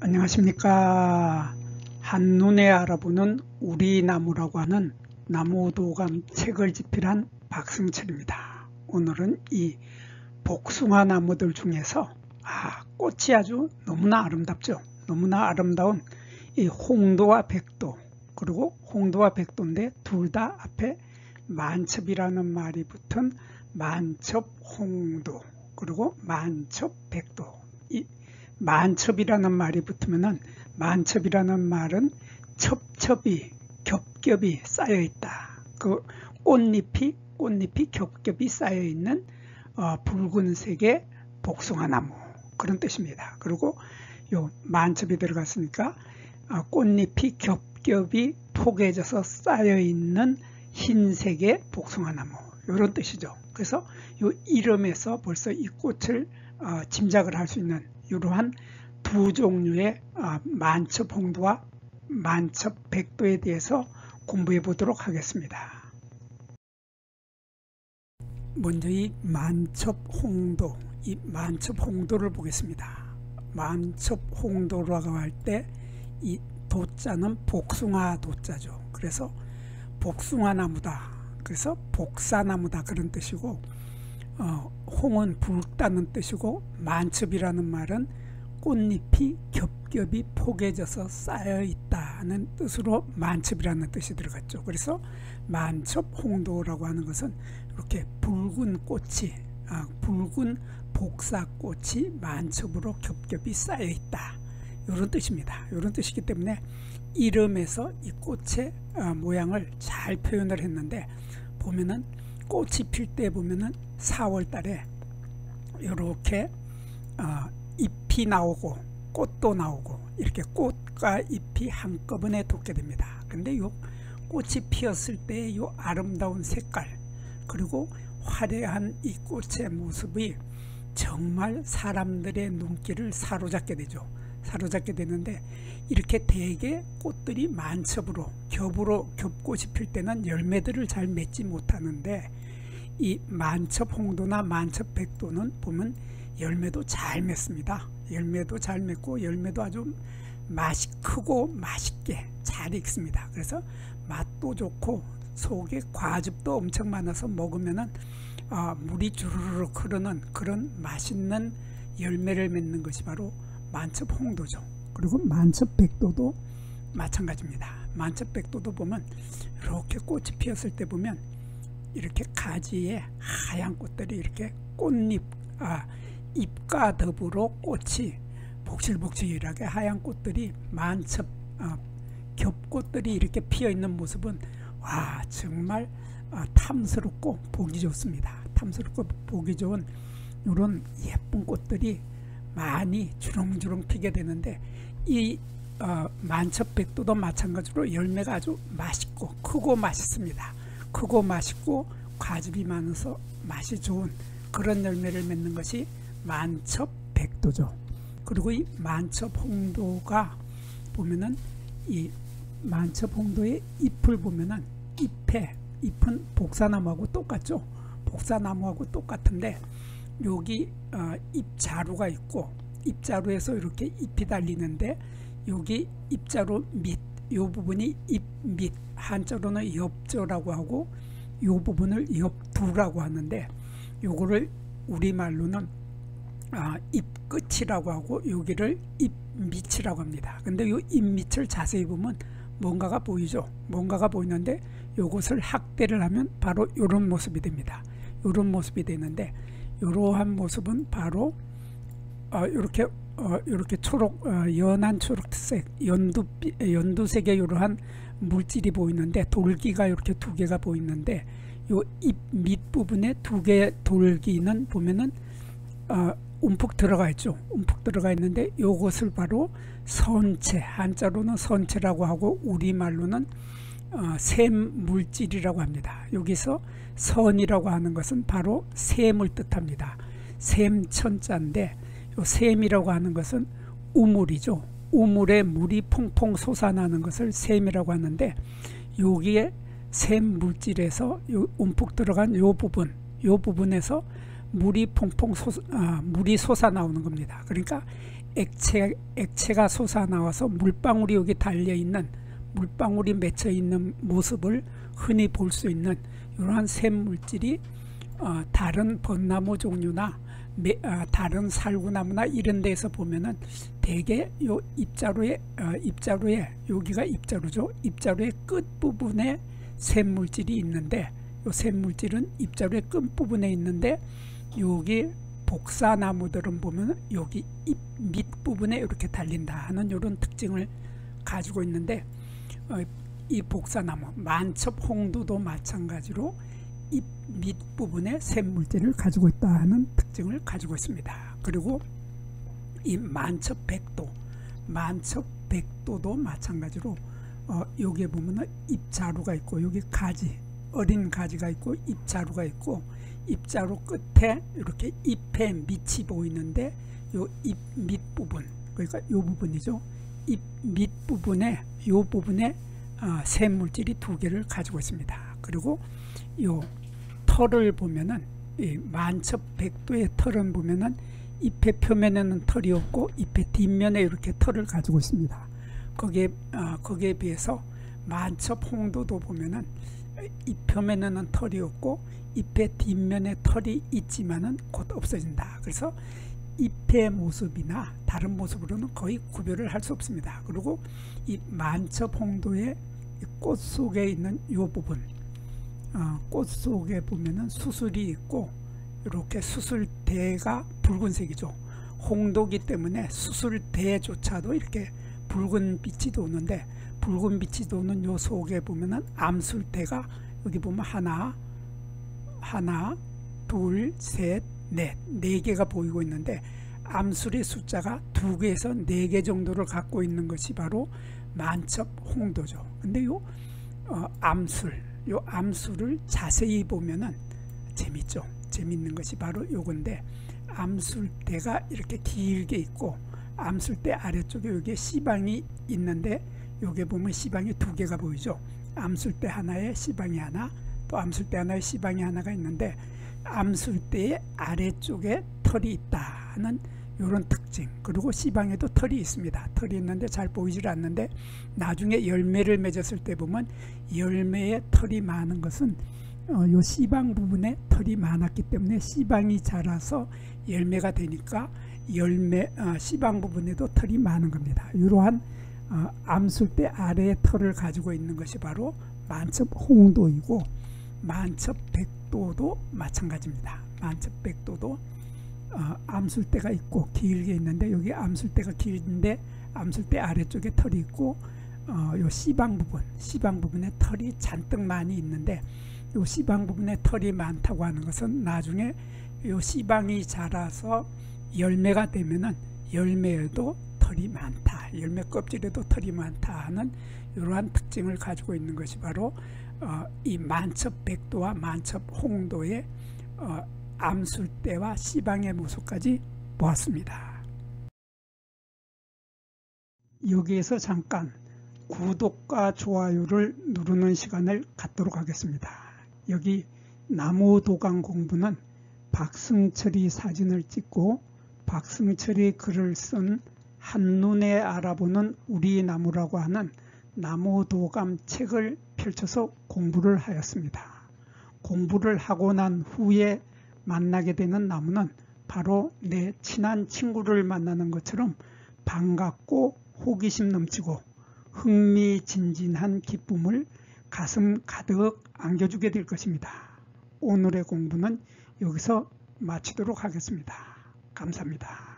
안녕하십니까. 한눈에 알아보는 우리 나무라고 하는 나무도감 책을 집필한 박승철입니다. 오늘은 이 복숭아 나무들 중에서 꽃이 아주 너무나 아름답죠. 너무나 아름다운 이 홍도와 백도, 그리고 홍도와 백도인데 둘 다 앞에 만첩이라는 말이 붙은 만첩홍도, 그리고 만첩백도. 이 만첩이라는 말이 붙으면은, 만첩이라는 말은 첩첩이 겹겹이 쌓여 있다. 그 꽃잎이 겹겹이 쌓여 있는 붉은색의 복숭아 나무, 그런 뜻입니다. 그리고 요 만첩이 들어갔으니까 꽃잎이 겹겹이 포개져서 쌓여 있는 흰색의 복숭아 나무, 이런 뜻이죠. 그래서 요 이름에서 벌써 이 꽃을 짐작을 할 수 있는 이러한 두 종류의 만첩홍도와 만첩백도에 대해서 공부해 보도록 하겠습니다. 먼저 이 만첩홍도, 이 만첩홍도를 보겠습니다. 만첩홍도라고 할 때 이 도자는 복숭아 도자죠. 그래서 복숭아 나무다, 그래서 복사나무다, 그런 뜻이고, 홍은 붉다는 뜻이고, 만첩이라는 말은 꽃잎이 겹겹이 포개져서 쌓여 있다는 뜻으로 만첩이라는 뜻이 들어갔죠. 그래서 만첩홍도라고 하는 것은 이렇게 붉은 꽃이, 붉은 복사꽃이 만첩으로 겹겹이 쌓여 있다, 이런 뜻입니다. 이런 뜻이기 때문에 이름에서 이 꽃의 모양을 잘 표현을 했는데, 보면은 꽃이 필 때 보면은 4월 달에 이렇게 잎이 나오고 꽃도 나오고, 이렇게 꽃과 잎이 한꺼번에 돋게 됩니다. 근데 요 꽃이 피었을 때 요 아름다운 색깔, 그리고 화려한 이 꽃의 모습이 정말 사람들의 눈길을 사로잡게 되죠. 사로잡게 되는데, 이렇게 대개 꽃들이 만첩으로 겹꽃이 필 때는 열매들을 잘 맺지 못하는데, 이 만첩홍도나 만첩백도는 보면 열매도 잘 맺습니다. 열매도 잘 맺고, 열매도 아주 맛이 크고 맛있게 잘 익습니다. 그래서 맛도 좋고 속에 과즙도 엄청 많아서 먹으면은 물이 주르륵 흐르는 그런 맛있는 열매를 맺는 것이 바로 만첩홍도죠. 그리고 만첩백도도 마찬가지입니다. 만첩백도도 보면 이렇게 꽃이 피었을 때 보면 이렇게 가지에 하얀 꽃들이 이렇게 꽃잎, 잎과 더불어 꽃이 복실복실하게 하얀 꽃들이 만첩, 겹꽃들이 이렇게 피어 있는 모습은 정말 탐스럽고 보기 좋습니다. 탐스럽고 보기 좋은 이런 예쁜 꽃들이 많이 주렁주렁 피게 되는데, 이 만첩백도도 마찬가지로 열매가 아주 맛있고 크고 맛있습니다. 크고 맛있고 과즙이 많아서 맛이 좋은 그런 열매를 맺는 것이 만첩백도죠. 그리고 이 만첩홍도가 보면은, 이 만첩홍도의 잎을 보면은 잎은 복사나무하고 똑같죠. 복사나무하고 똑같은데, 여기 잎자루가 있고, 잎자루에서 이렇게 잎이 달리는데, 여기 잎자루 밑, 요 부분이 잎 밑, 한자로는 엽조라고 하고, 요 부분을 엽두라고 하는데, 요거를 우리말로는 잎끝이라고 하고, 여기를 잎밑이라고 합니다. 근데 요 잎밑을 자세히 보면 뭔가가 보이죠. 뭔가가 보이는데, 요것을 확대를 하면 바로 이런 모습이 됩니다. 이런 모습이 되는데, 이러한 모습은 바로 이렇게 초록, 연한 초록색, 연두색의 이러한 물질이 보이는데, 돌기가 이렇게 두 개가 보이는데, 요 잎 밑부분에 두 개의 돌기는 보면은 움푹 들어가 있죠. 움푹 들어가 있는데, 요것을 바로 선체, 한자로는 선체라고 하고, 우리말로는 샘 물질이라고 합니다. 여기서 선이라고 하는 것은 바로 샘을 뜻합니다. 샘천자인데, 요 샘이라고 하는 것은 우물이죠. 우물에 물이 퐁퐁 솟아나는 것을 샘이라고 하는데, 여기에 샘 물질에서 요 움푹 들어간 요 부분에서 물이 퐁퐁 물이 솟아나오는 겁니다. 그러니까 액체가 솟아나와서 물방울이 여기 달려있는, 물방울이 맺혀있는 모습을 흔히 볼 수 있는 이러한 샘물질이 다른 벚나무 종류나 다른 살구나무나 이런 데서 보면은 대개 요 입자루에 여기가 입자루죠. 입자루의 끝부분에 샘물질이 있는데, 요 샘물질은 입자루의 끝부분에 있는데, 여기 복사나무들은 보면 여기 잎 밑부분에 이렇게 달린다 하는 이런 특징을 가지고 있는데, 이 복사나무 만첩홍도도 마찬가지로 잎 밑부분에 샘물질을 가지고 있다 하는 특징을 가지고 있습니다. 그리고 이 만첩백도도 마찬가지로 여기에 보면은 잎자루가 있고, 여기 가지, 어린 가지가 있고, 잎자루가 있고, 잎자루 끝에 이렇게 잎의 밑이 보이는데, 요 잎 밑부분, 그러니까 요 부분이죠. 잎 밑부분에, 요 부분에 샘물질이 2개를 가지고 있습니다. 그리고 요 털을 보면은, 이 만첩백도의 털은 보면은 잎의 표면에는 털이 없고 잎의 뒷면에 이렇게 털을 가지고 있습니다. 거기에 비해서 만첩홍도도 보면은 잎 표면에는 털이 없고 잎의 뒷면에 털이 있지만은 곧 없어진다. 그래서 잎의 모습이나 다른 모습으로는 거의 구별을 할 수 없습니다. 그리고 이 만첩홍도의 꽃 속에 있는 이 부분, 꽃 속에 보면은 수술이 있고, 이렇게 수술대가 붉은색이죠. 홍도기 때문에 수술대조차도 이렇게 붉은 빛이 도는데, 붉은 빛이 도는 요 속에 보면은 암술대가 여기 보면 하나, 둘, 셋, 넷, 4개가 보이고 있는데, 암술의 숫자가 2개에서 4개 정도를 갖고 있는 것이 바로 만첩홍도죠. 근데 요 암술을 자세히 보면은 재밌죠. 재밌는 것이 바로 요건데, 암술대가 이렇게 길게 있고, 암술대 아래쪽에 여기에 씨방이 있는데, 여기 보면 씨방이 2개가 보이죠. 암술대 하나에 씨방이 하나, 또 암술대 하나에 씨방이 하나가 있는데, 암술대의 아래쪽에 털이 있다는 이런 특징. 그리고 씨방에도 털이 있습니다. 털이 있는데 잘 보이질 않는데, 나중에 열매를 맺었을 때 보면 열매에 털이 많은 것은 요 씨방 부분에 털이 많았기 때문에 씨방이 자라서 열매가 되니까 씨방 부분에도 털이 많은 겁니다. 이러한 암술대 아래에 털을 가지고 있는 것이 바로 만첩홍도이고, 만첩백도도 마찬가지입니다. 만첩백도도 암술대가 있고 길게 있는데, 여기 암술대가 길인데 암술대 아래쪽에 털이 있고, 요 씨방 부분에 털이 잔뜩 많이 있는데, 요 씨방 부분에 털이 많다고 하는 것은 나중에 요 씨방이 자라서 열매가 되면은 열매에도 털이 많다, 열매 껍질에도 털이 많다 하는 이러한 특징을 가지고 있는 것이 바로 이 만첩백도와 만첩홍도의 암술대와 씨방의 모습까지 보았습니다. 여기에서 잠깐 구독과 좋아요를 누르는 시간을 갖도록 하겠습니다. 여기 나무도감 공부는 박승철이 사진을 찍고 박승철이 글을 쓴 한눈에 알아보는 우리 나무라고 하는 나무도감 책을 펼쳐서 공부를 하였습니다. 공부를 하고 난 후에 만나게 되는 나무는 바로 내 친한 친구를 만나는 것처럼 반갑고 호기심 넘치고 흥미진진한 기쁨을 가슴 가득 안겨주게 될 것입니다. 오늘의 공부는 여기서 마치도록 하겠습니다. 감사합니다.